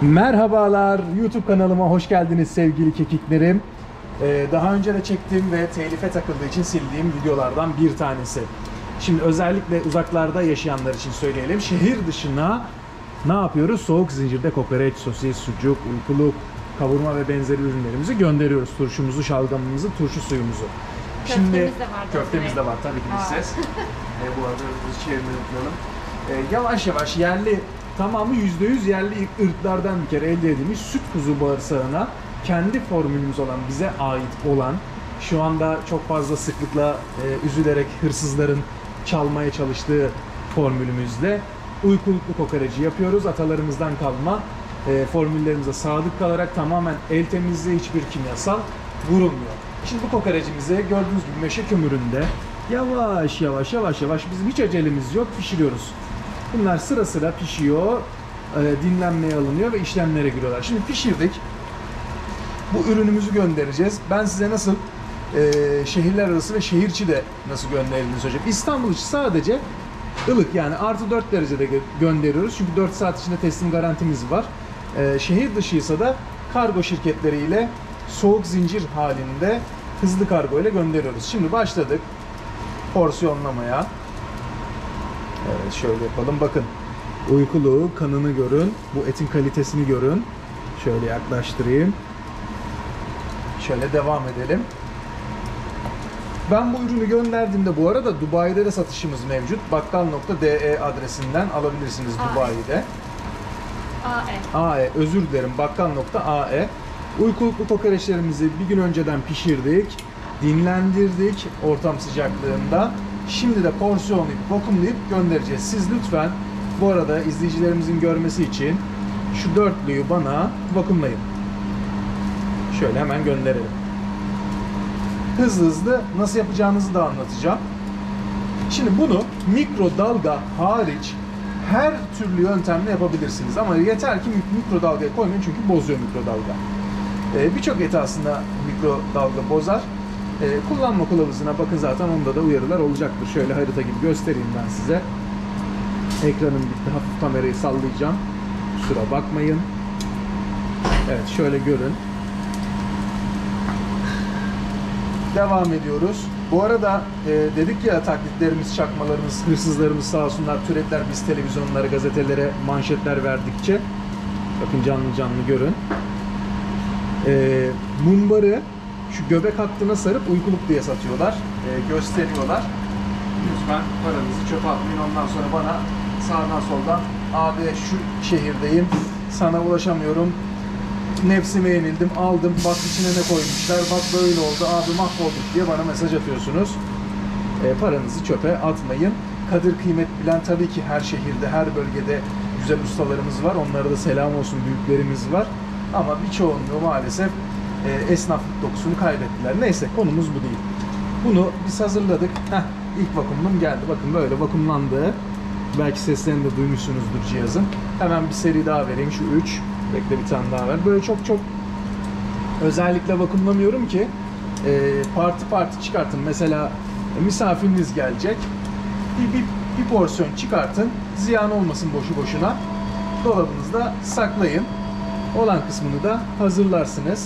Merhabalar, YouTube kanalıma hoş geldiniz sevgili kekiklerim. Daha önce de çektiğim ve telife takıldığı için sildiğim videolardan bir tanesi. Şimdi özellikle uzaklarda yaşayanlar için söyleyelim. Şehir dışına ne yapıyoruz? Soğuk zincirde kokoreç, sosis, sucuk, uykuluk, kavurma ve benzeri ürünlerimizi gönderiyoruz. Turşumuzu, şalgamımızı, turşu suyumuzu. Köftemiz de var tabii ki siz. Bu arada çevirmeyi unutmayalım. Yavaş yavaş yerli, tamamı %100 yerli ırklardan bir kere elde edilmiş süt kuzu bağırsağına kendi formülümüz olan, bize ait olan, şu anda çok fazla sıklıkla üzülerek hırsızların çalmaya çalıştığı formülümüzle uykuluklu kokoreci yapıyoruz. Atalarımızdan kalma formüllerimize sadık kalarak tamamen el temizliği, hiçbir kimyasal vurulmuyor. Şimdi bu kokorecimizi gördüğünüz gibi meşe kömüründe yavaş yavaş bizim hiç acelemiz yok, pişiriyoruz. Bunlar sıra sıra pişiyor, dinlenmeye alınıyor ve işlemlere giriyorlar. Şimdi pişirdik. Bu ürünümüzü göndereceğiz. Ben size nasıl şehirler arası ve şehir içi de nasıl gönderildiğini söyleyeceğim. İstanbul için sadece ılık, yani artı 4 derecede gönderiyoruz. Çünkü 4 saat içinde teslim garantimiz var. Şehir dışıysa da kargo şirketleriyle soğuk zincir halinde hızlı kargo ile gönderiyoruz. Şimdi başladık porsiyonlamaya. Evet, şöyle yapalım. Bakın, uykuluğu, kanını görün. Bu etin kalitesini görün. Şöyle yaklaştırayım. Şöyle devam edelim. Ben bu ürünü gönderdiğimde, bu arada Dubai'de de satışımız mevcut. Bakkal.de adresinden alabilirsiniz Dubai'de. AE, özür dilerim, bakkal.AE. Uykuluklu kokoreçlerimizi bir gün önceden pişirdik, dinlendirdik ortam sıcaklığında. Şimdi de porsiyonlayıp, vakumlayıp göndereceğiz. Siz lütfen bu arada izleyicilerimizin görmesi için şu dörtlüyü bana vakumlayın. Şöyle hemen gönderelim. Hızlı hızlı nasıl yapacağınızı da anlatacağım. Şimdi bunu mikrodalga hariç her türlü yöntemle yapabilirsiniz. Ama yeter ki mikrodalgaya koymayın, çünkü bozuyor mikrodalga. Birçok eti aslında mikrodalga bozar. Kullanma kılavuzuna bakın, zaten onda da uyarılar olacaktır. Şöyle harita gibi göstereyim ben size. Ekranım gitti. Hafif kamerayı sallayacağım. Kusura bakmayın. Evet, şöyle görün. Devam ediyoruz. Bu arada dedik ya, taklitlerimiz, çakmalarımız, hırsızlarımız sağ olsunlar türetler biz televizyonlara, gazetelere manşetler verdikçe. Bakın canlı canlı görün. Mumbarı şu göbek hattına sarıp uykuluk diye satıyorlar. Gösteriyorlar. Lütfen paranızı çöpe atmayın. Ondan sonra bana sağdan soldan, abi şu şehirdeyim, sana ulaşamıyorum, nefsime yenildim, aldım, bak içine ne koymuşlar, bak böyle oldu, abi mahvolduk diye bana mesaj atıyorsunuz. Paranızı çöpe atmayın. Kadir kıymet bilen tabii ki her şehirde, her bölgede güzel ustalarımız var. Onlara da selam olsun, büyüklerimiz var. Ama bir çoğunluğu maalesef esnaflık dokusunu kaybettiler. Neyse, konumuz bu değil. Bunu biz hazırladık. İlk vakumum geldi. Bakın böyle vakumlandı. Belki seslerini de duymuşsunuzdur cihazın. Hemen bir seri daha vereyim. Şu 3. Bekle, bir tane daha ver. Böyle çok özellikle vakumlamıyorum ki parti çıkartın. Mesela misafiriniz gelecek. Bir porsiyon çıkartın. Ziyan olmasın boşu boşuna. Dolabınızda saklayın. Olan kısmını da hazırlarsınız.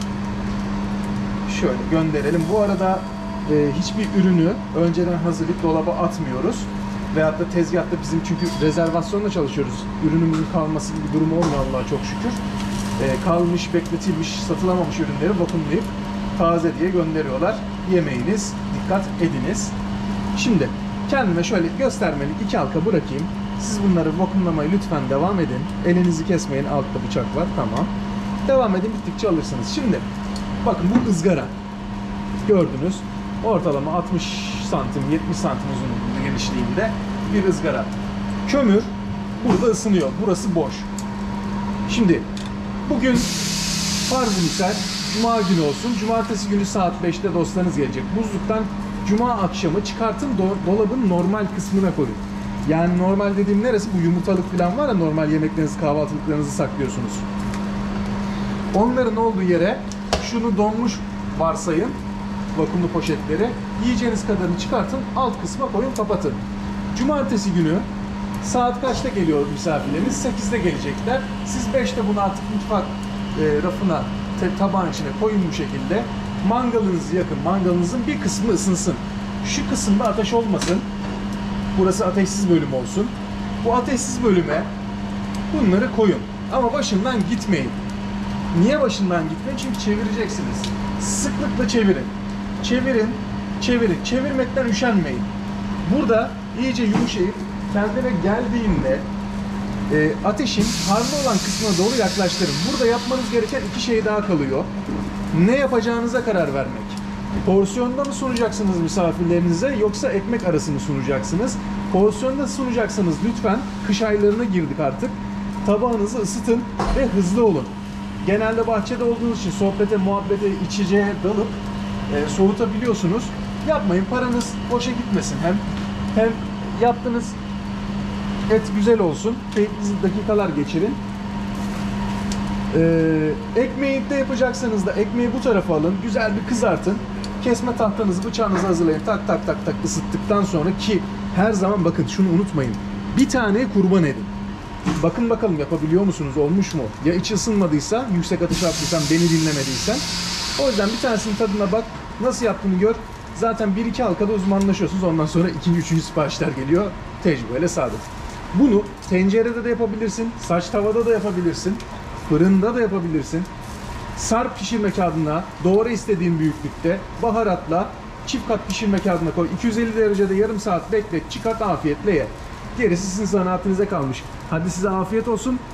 Şöyle gönderelim. Bu arada hiçbir ürünü önceden hazırlayıp dolaba atmıyoruz. Veyahut da tezgahta bizim, çünkü rezervasyonla çalışıyoruz. Ürünümüzün kalması gibi bir durum olmuyor Allah'a çok şükür. Kalmış, bekletilmiş, satılamamış ürünleri vakumlayıp taze diye gönderiyorlar. Yemeğiniz, dikkat ediniz. Şimdi kendime şöyle göstermelik 2 halka bırakayım. Siz bunları vakumlamaya lütfen devam edin. Elinizi kesmeyin, altta bıçak var, tamam. Devam edin, bittikçe alırsınız. Şimdi bakın, bu ızgara. Gördünüz. Ortalama 60 santim, 70 santim uzunluğunda, genişliğinde bir ızgara. Kömür burada ısınıyor. Burası boş. Şimdi bugün farz-ı misal Cuma günü olsun. Cumartesi günü saat 5'te dostlarınız gelecek. Buzluktan Cuma akşamı çıkartın, dolabın normal kısmına koyun. Yani normal dediğim neresi? Bu yumurtalık falan var ya, normal yemeklerinizi, kahvaltılıklarınızı saklıyorsunuz. Onların olduğu yere şunu donmuş varsayın, vakumlu poşetleri. Yiyeceğiniz kadarını çıkartın, alt kısma koyun, kapatın. Cumartesi günü Saat kaçta geliyor misafirleriniz? 8'de gelecekler. Siz 5'te bunu artık mutfak rafına, tabağın içine koyun bu şekilde. Mangalınızı yakın. Mangalınızın bir kısmı ısınsın. Şu kısımda ateş olmasın. Burası ateşsiz bölüm olsun. Bu ateşsiz bölüme bunları koyun. Ama başından gitmeyin. Niye başından gitmeyin? Çünkü çevireceksiniz. Sıklıkla çevirin. Çevirin, çevirin. Çevirmekten üşenmeyin. Burada iyice yumuşayıp kendine geldiğinde ateşin harlı olan kısmına doğru yaklaştırın. Burada yapmanız gereken iki şey daha kalıyor. Ne yapacağınıza karar vermek. Porsiyonda mı sunacaksınız misafirlerinize yoksa ekmek arası mı sunacaksınız? Porsiyonda sunacaksanız lütfen, kış aylarına girdik artık, tabağınızı ısıtın ve hızlı olun. Genelde bahçede olduğunuz için sohbete, muhabbete, içeceğe dalıp soğutabiliyorsunuz. Yapmayın, paranız boşa gitmesin. Hem yaptığınız et güzel olsun, keyifli dakikalar geçirin. Ekmeği de yapacaksanız da ekmeği bu tarafa alın, güzel bir kızartın. Kesme tahtanızı, bıçağınızı hazırlayın. Tak tak tak tak ısıttıktan sonra, ki her zaman bakın şunu unutmayın. Bir tane kurban edin. Bakın bakalım yapabiliyor musunuz? Olmuş mu? Ya içi ısınmadıysa, yüksek ateşe attıysan, beni dinlemediysen. O yüzden bir tanesinin tadına bak. Nasıl yaptığını gör. Zaten 1-2 halkada uzmanlaşıyorsunuz. Ondan sonra 2. 3. siparişler geliyor. Tecrübeyle sabit. Bunu tencerede de yapabilirsin. Saç tavada da yapabilirsin. Fırında da yapabilirsin. Sarp pişirme kağıdına doğru istediğin büyüklükte baharatla çift kat pişirme kağıdına koy. 250 derecede yarım saat beklet, çıkart, afiyetle ye. Gerisi sizin zanaatinize kalmış. Hadi size afiyet olsun.